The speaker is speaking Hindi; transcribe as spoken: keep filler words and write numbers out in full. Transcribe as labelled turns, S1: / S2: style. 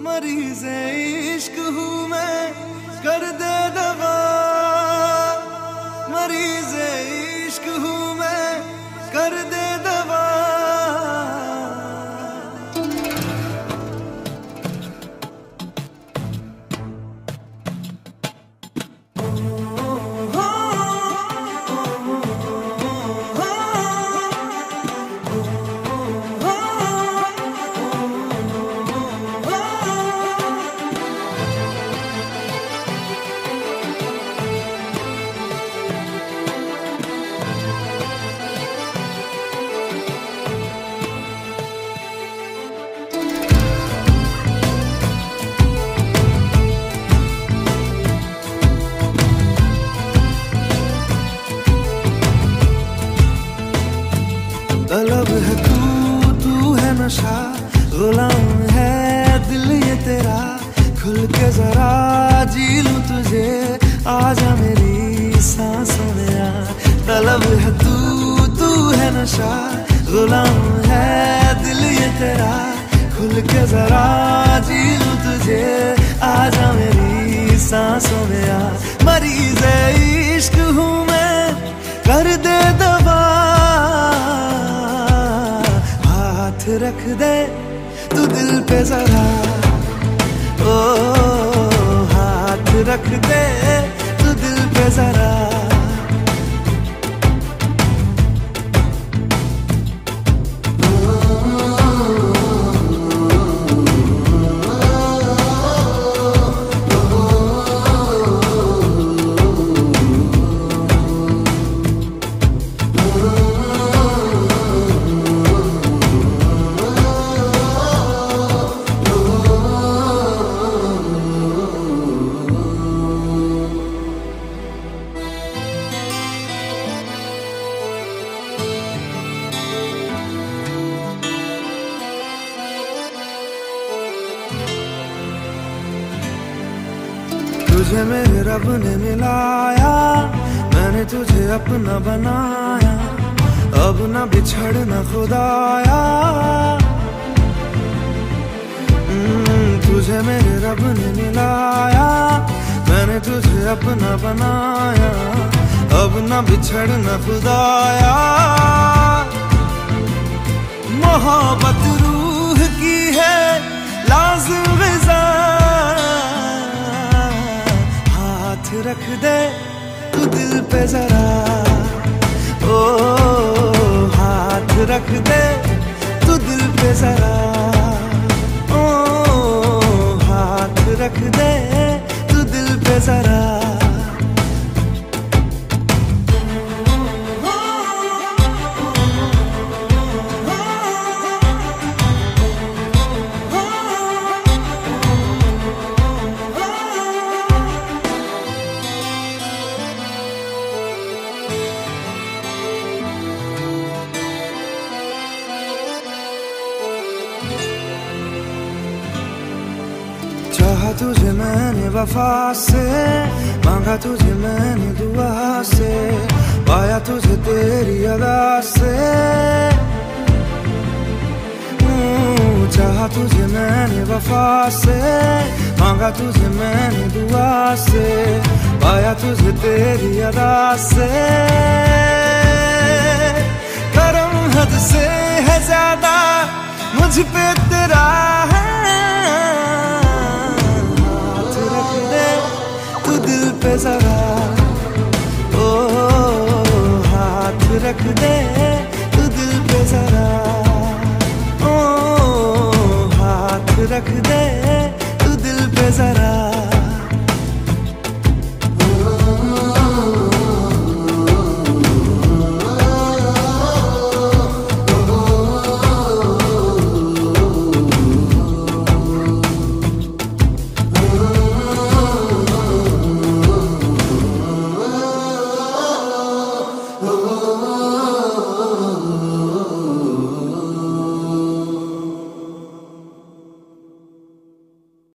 S1: मरीज इश्क हूँ मैं, कर दे दवा। मरीज इश्क हूँ मैं, कर दे दवा। तलब है तू, तू है नशा, गुलाम है दिल ये तेरा। खुल के जरा जी लूं तुझे, आजा मेरी सांसों में आ। तलब है तू, तू है नशा, गुलाम है दिल ये तेरा। खुल के जरा जी लूं तुझे, आजा मेरी सांसों में आ। मरीज इश्क हूँ मैं, कर दे दवा। हाथ रख दे तू दिल पे जरा, ओ हाथ रख दे तू दिल पे जरा। तुझे मेरे रब ने मिलाया, मैंने तुझे अपना बनाया। अब न बिछड़ना खुदाया, तुझे मेरे रब ने मिलाया। मैंने तुझे अपना बनाया, अब न बिछड़ना खुदाया। मोहब्बत रूह की है लाज़िम ग़िज़ा। हाथ रख दे तू दिल पे जरा, ओ हाथ रख दे तू दिल पे जरा। ओ हाथ रख दे तू दिल पे जरा। चाहा तुझे मैंने वफा से, मांगा तुझे मैंने दुआ से, पाया तुझे तेरी अदा से। चाहा तुझे मैंने वफा से, मांगा तुझे मैंने दुआ से, पाया तुझे तेरी अदा से। करम हद से है ज्यादा मुझ पे तेरा है। दिल पे जरा, ओ हाथ रख दे